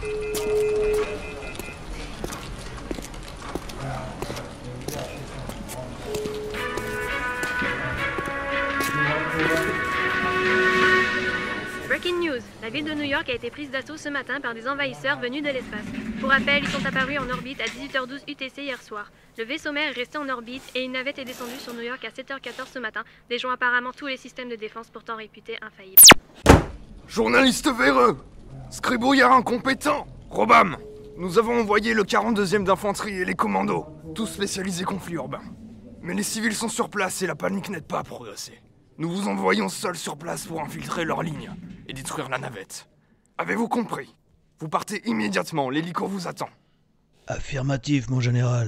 Breaking news, la ville de New York a été prise d'assaut ce matin par des envahisseurs venus de l'espace. Pour rappel, ils sont apparus en orbite à 18h12 UTC hier soir. Le vaisseau mère est resté en orbite et une navette est descendue sur New York à 7h14 ce matin, déjouant apparemment tous les systèmes de défense pourtant réputés infaillibles. Journaliste véreux, scribouillard incompétent, Robam, nous avons envoyé le 42e d'infanterie et les commandos, tous spécialisés conflits urbains. Mais les civils sont sur place et la panique n'aide pas à progresser. Nous vous envoyons seuls sur place pour infiltrer leurs lignes et détruire la navette. Avez-vous compris? Vous partez immédiatement, l'hélico vous attend. Affirmatif, mon général.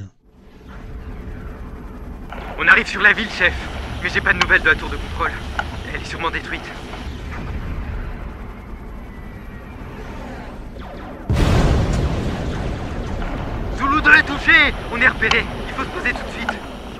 On arrive sur la ville, chef. Mais j'ai pas de nouvelles de la tour de contrôle. Elle est sûrement détruite. Zulu 2 est touché. On est repéré. Il faut se poser tout de suite.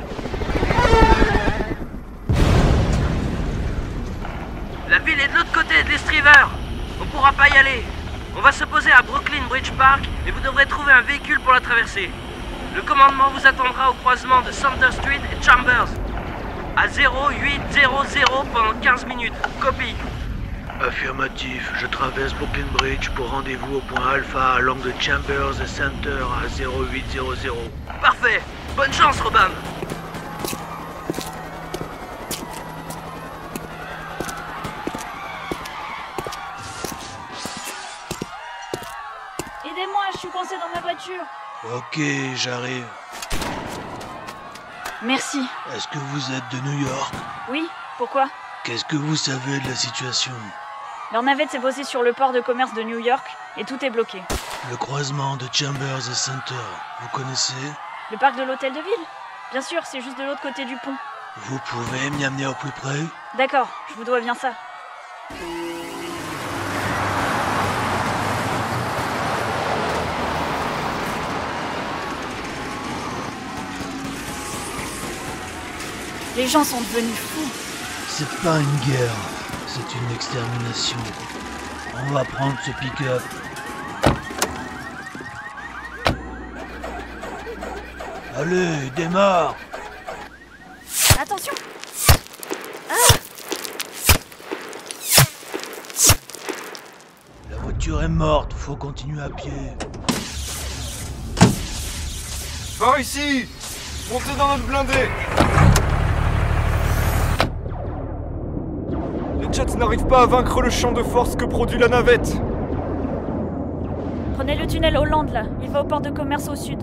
La ville est de l'autre côté de l'estriveur. On pourra pas y aller. On va se poser à Brooklyn Bridge Park et vous devrez trouver un véhicule pour la traverser. Le commandement vous attendra au croisement de Center Street et Chambers. À 0800 pendant 15 minutes. Copie. Affirmatif, je traverse Brooklyn Bridge pour rendez-vous au point Alpha à l'angle de Chambers et Center à 0800. Parfait. Bonne chance, Robam. Aidez-moi, je suis coincé dans ma voiture. Ok, j'arrive. Merci. Est-ce que vous êtes de New York? Oui, pourquoi? Qu'est-ce que vous savez de la situation? Leur navette s'est posée sur le port de commerce de New York et tout est bloqué. Le croisement de Chambers et Center, vous connaissez? Le parc de l'hôtel de ville? Bien sûr, c'est juste de l'autre côté du pont. Vous pouvez m'y amener au plus près? D'accord, je vous dois bien ça. Les gens sont devenus fous. C'est pas une guerre, c'est une extermination. On va prendre ce pick-up. Allez, démarre! Attention! La voiture est morte, faut continuer à pied. Par ici! Montez dans notre blindé! Les jets n'arrivent pas à vaincre le champ de force que produit la navette. Prenez le tunnel Hollande là, il va au port de commerce au sud.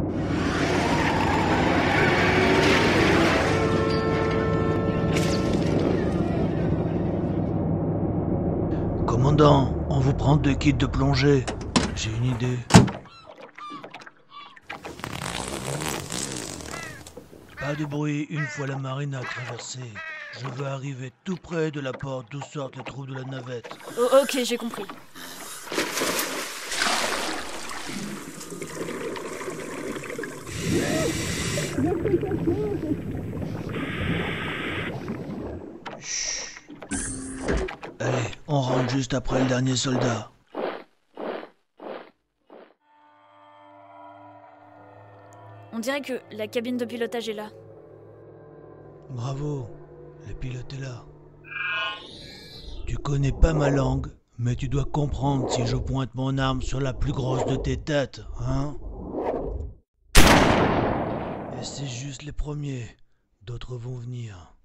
Commandant, on vous prend 2 kits de plongée. J'ai une idée. Pas de bruit une fois la marine a traversé. Je veux arriver tout près de la porte d'où sortent les troupes de la navette. Oh, ok, j'ai compris. Chut. Allez, on rentre juste après le dernier soldat. On dirait que la cabine de pilotage est là. Bravo, le pilote est là. Tu connais pas ma langue, mais tu dois comprendre si je pointe mon arme sur la plus grosse de tes têtes, hein? Et c'est juste les premiers, d'autres vont venir.